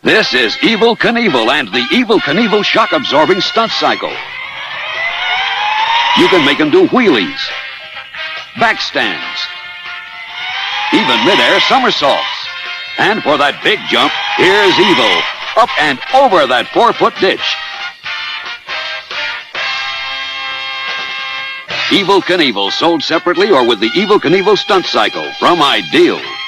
This is Evel Knievel and the Evel Knievel shock-absorbing stunt cycle. You can make him do wheelies, backstands, even mid-air somersaults. And for that big jump, here's Evel, up and over that 4-foot ditch. Evel Knievel, sold separately or with the Evel Knievel stunt cycle from Ideal.